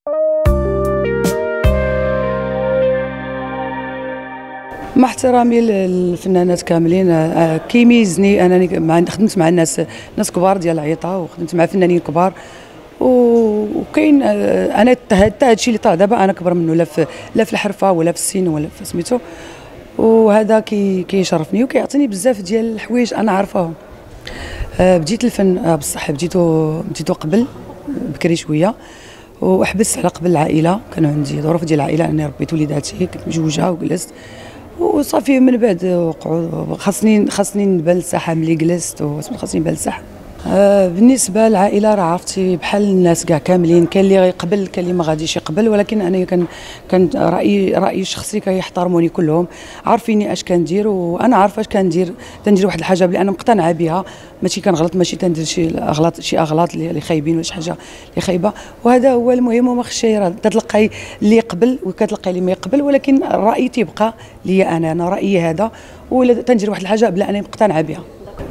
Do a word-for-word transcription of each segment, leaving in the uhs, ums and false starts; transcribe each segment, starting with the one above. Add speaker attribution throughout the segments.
Speaker 1: مع احترامي للفنانات كاملين، كيميزني انني مع خدمت مع الناس ناس كبار ديال العيطه، وخدمت مع فنانين كبار، وكاين انا حتى هادشي اللي طرا دابا انا كبر منه، لا في لا في الحرفه ولا في السن ولا في سميتو، وهذا كي كيشرفني وكيعطيني بزاف ديال الحوايج انا عارفاهم. بديت الفن بصح بديتو بديتو قبل بكري شويه، وحبست على قبل العائله، كان عندي ظروف ديال العائله اني ربيت وليداتي، كنت مزوجه وجلست وصافي. من بعد وقعوا خاصني خاصني نبان للساحه، ملي جلست خاصني نبان للساحه. آه بالنسبه للعائله راه عرفتي بحال الناس كاع كاملين، كاين اللي غيقبل كاين اللي ما غاديش يقبل، ولكن انا كان كان رايي رايي الشخصي كيحترموني كلهم، عارفيني اش كندير وانا عارفه اش كندير. تندير واحد الحاجه بلي انا مقتنعه بها، ماشي كنغلط، ماشي تندير شي اغلاط شي اغلاط اللي خايبين ولا شي حاجه اللي خايبه، وهذا هو المهم. وما خشي راه تتلقاي اللي يقبل وكتلقاي اللي ما يقبل، ولكن الراي تيبقى ليا انا انا رايي هذا، ولا تندير واحد الحاجه بلا انا مقتنعه بها.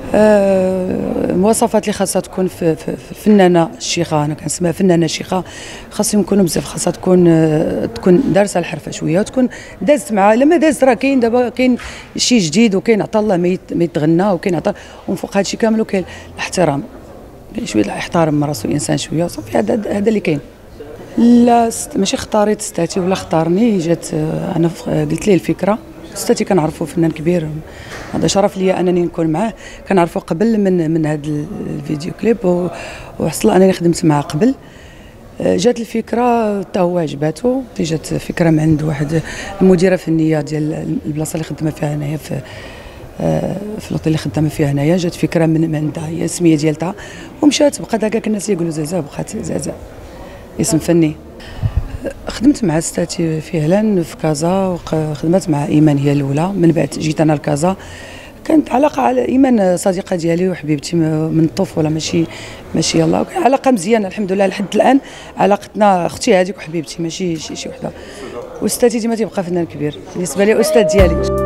Speaker 1: آه المواصفات اللي خاصها تكون في, في, في فنانه شيخه، انا كنسميها فنانه شيخه، خاصهم يكونوا بزاف، خاصها تكون آه تكون دارسه الحرفه شويه، وتكون دازت مع لما دازت. راه كاين دابا كاين شي جديد، وكاين عطا الله ما يتغنى، وكاين عطا، ومن فوق هذا الشيء كامل وكاين الاحترام، كاين شويه يحترم راسو الانسان شويه، صافي هذا هذا اللي كاين. لا ماشي اختاريت ستاتي ولا اختارني، جات آه انا قلت ليه الفكره. ستاتي كنعرفو فنان كبير، هذا شرف ليا انني نكون معاه، كنعرفو قبل من من هذا الفيديو كليب، وحصل انني خدمت معاه قبل. جات الفكره حتى هو عجباتو، جات فكره من عند واحد المديره فنيه ديال البلاصه اللي خدامه فيها هنايا في في الوطن اللي خدامه فيها هنايا، جات فكره من عندها هي السميه ديالها، ومشات بقات هكاك الناس يقولوا زازا، بقات زازا اسم فني. خدمت مع ستاتي فعلا في كازا، وخدمت مع ايمان هي الاولى، من بعد جيت انا لكازا. كانت علاقه على ايمان صديقه ديالي وحبيبتي من الطفوله، ماشي ماشي يلاه علاقه مزيانه الحمد لله لحد الان. علاقتنا اختي هذيك وحبيبتي، ماشي شي شي وحده. وستاتي ديما تيبقى فنان كبير بالنسبه لي، استاذ ديالي.